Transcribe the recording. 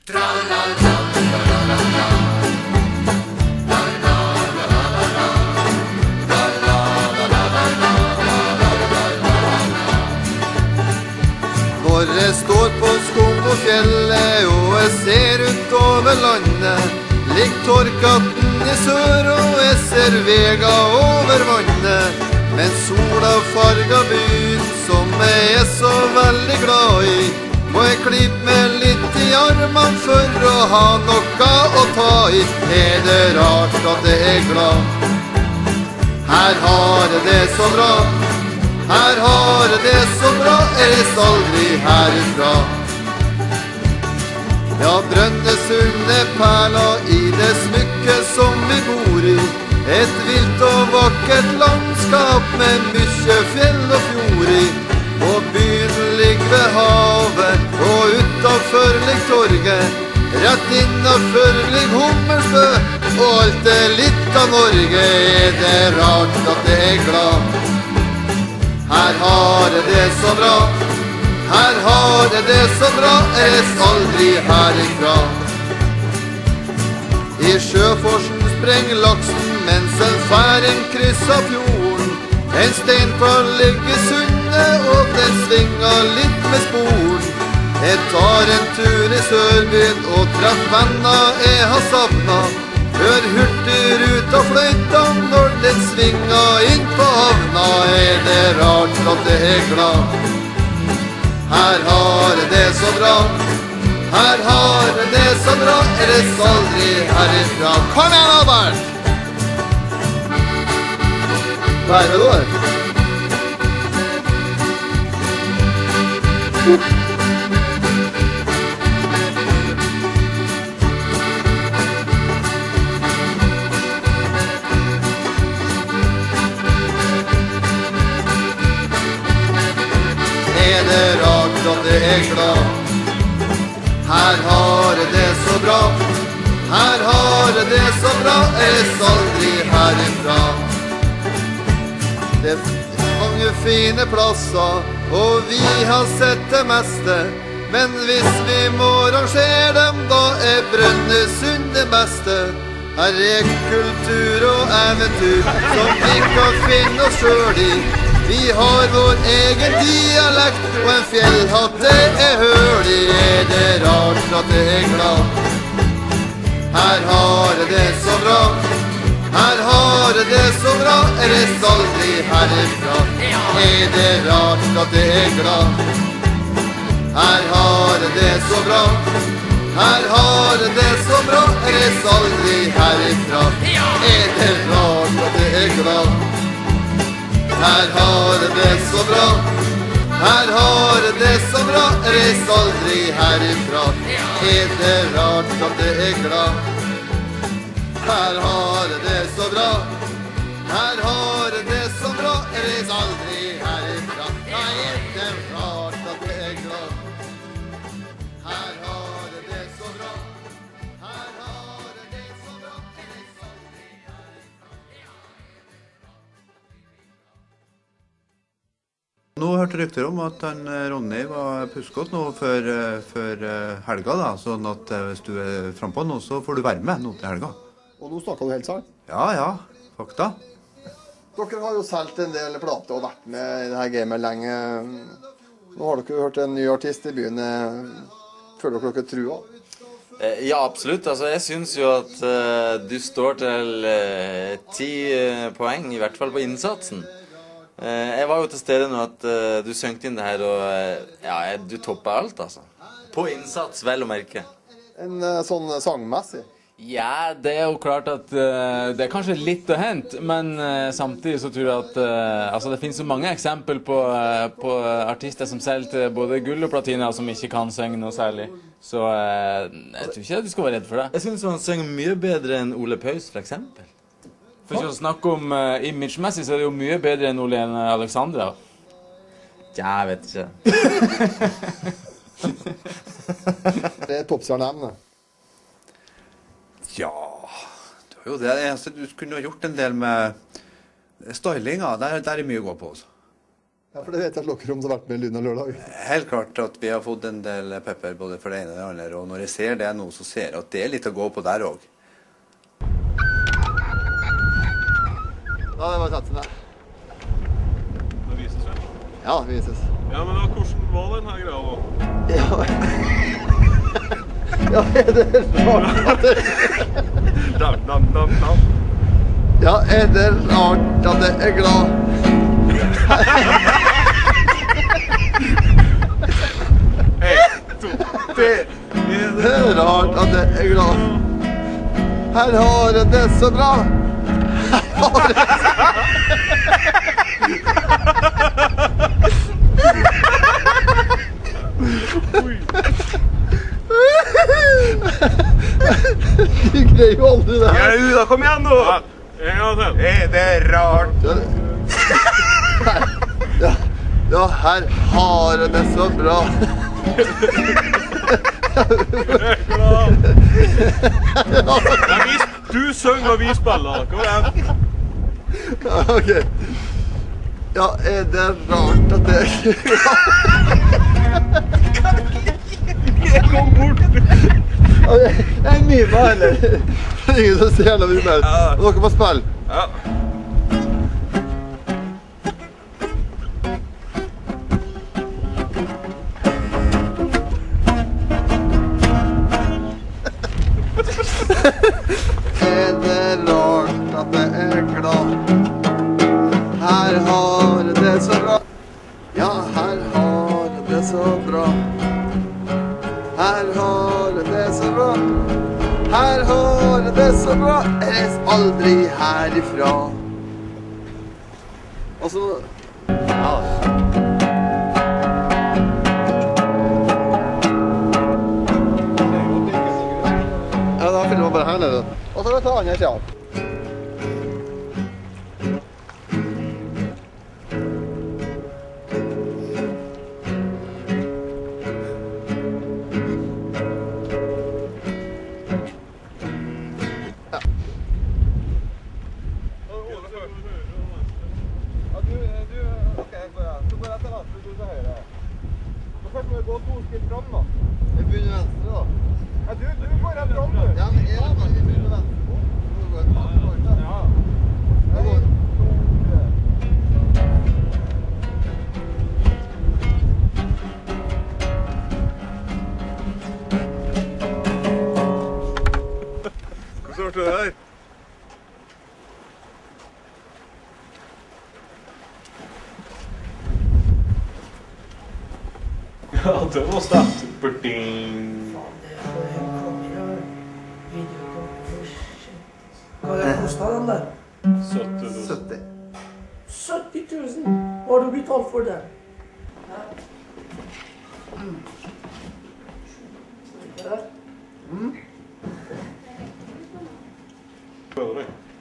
Når jeg står på skog og fjellet og jeg ser ut over landet, ligger Torggaten i sør og jeg ser vega over vannet. Men sola farger byen som jeg er så veldig glad i, og jeg klipper meg litt i armene for å ha noe å ta i. Er det rart at jeg er glad? Her har jeg det så bra. Her har jeg det så bra, jeg reiser aldri herifra. Ja, Brønnøysund er perla i det smykket som vi bor i. Et vilt og vakkert landskap med mye fjell og fjord i. Og byen ligger ved havet, og utenfor ligger torget. Rett innenfor ligger Hummersbø, og alt er litt av Norge. Er det rart at jeg er glad? Her har jeg det så bra. Her har jeg det så bra, jeg reiser aldri herifra. I Sjøforsen sprenger laksen mens en færing krysser fjorden. En steinkar ligger i sundet, og den svinger litt med sporen. Jeg tar en tur i Sørbyen og treffer venner jeg har savnet. Hør hurtigruta fløyta når den svinger inn på havna. Er det rart at jeg er glad? Her har jeg det så bra. Her har jeg det så bra, jeg reiser aldri herifra. Kom igjen, Albert! Hva er det du har? Er det rart at jeg er glad? Her har jeg det så bra. Her har jeg det så bra, jeg reiser aldri herifra. Det er mange fine plasser, og vi har sett det meste. Men hvis vi må rangere dem, da er Brønnøysund det beste. Her er kultur og eventyr som vi kan finne oss selv i. Vi har vår egen dialekt, og en fjellhatt det er høl i. Er det rart at jeg er glad? Her har jeg det så bra. Her har jeg det så bra, jeg reiser aldri herifra. Er det rart at jeg er glad? Her har jeg det så bra. Her har jeg det så bra, jeg reiser aldri herifra. Er det rart at jeg er glad? Her har jeg det så bra. Her har jeg det så bra, jeg reiser aldri herifra. Er det rart at jeg er glad? Her har jeg det så bra. Her har jeg det så bra, jeg reiser aldri herifra. Ja, er det rart at jeg er glad? Her har jeg det så bra. Her har jeg det så bra, jeg reiser aldri herifra. Nå hørte rykter om at Ronny var puskått nå før helga, da. Sånn at hvis du er frempå nå, så får du være med nå til helga. Og nå snakker du helt sant? Ja, fakta. Dere har jo solgt en del plater og vært med i dette gamet lenge. Nå har dere hørt en ny artist i byen. Føler dere trua? Ja, absolutt. Altså, jeg synes jo at du står til 10 poeng, i hvert fall på innsatsen. Jeg var jo til stede nå at du sønkte inn det her, og ja, du topper alt, altså. På innsats, vel å merke. En sånn sangmessig? Ja, det er jo klart at det er kanskje litt å hente, men samtidig så tror jeg at altså det finnes så mange eksempel på artister som selger til både gull og platina som ikke kan synge noe særlig. Så jeg tror ikke at du skal være redd for det. Jeg synes han synger mye bedre enn Ole Paus, for eksempel. For ikke å snakke om image-messig, så er det jo mye bedre enn Ole enn Alexandra. Ja, jeg vet ikke. Det er toppstjerneemne. Ja, det var jo det eneste. Du kunne ha gjort en del med stylinga. Der er mye å gå på også. Ja, for det vet jeg at dere om som har vært med i Lyden av lørdag. Helt klart at vi har fått en del pepper både for det ene og det andre, og når jeg ser det nå, så ser jeg at det er litt å gå på der også. Ja, det var tatt til deg. Det vises vel? Ja, det vises. Ja, men da, hvordan var den her greia da? Ja, ja, er det rart at det... Ja, er det rart at jeg er glad? Det er rart at jeg er glad. Her har jeg det så bra. Her har jeg det Du greier jo aldri det her. Ja, da kom igjen nå! En gang til. Er det rart? Ja, her har jeg det så bra. Du synger og vi spiller. Kom igjen. Ok. Ja, er det rart at jeg... Kom bort. Jeg er mye med, eller? Det er ingen som ser noe mye med. Dere må spille. Ja. Er det rart at jeg er glad? Her har jeg det så bra. Ja, her har jeg det så bra. Her har jeg det så bra. Her har jeg det så bra. Jeg reiser aldri herifra. Og så... Ja. Ja, da fyller man bare her nede. Og så kan vi ta andre siden. Jeg begynner venstre da. Ja, du går rett fram du. Ja, men jeg begynner venstre. Du går rett fram. Ja. Jeg går. Hvordan ble det der? Ja, det var sterkt. Berding. Hva har det kostet den der? 70 70. 70 000. Hva har du betalt for det? Prøver du?